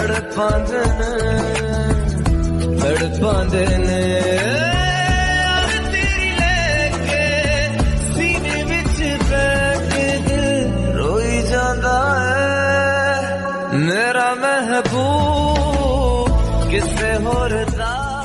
तड़पांदे ने यार तेरी लेके सीने विच बैठ के रोई जांदा है मेरा महबूब किसे होर दा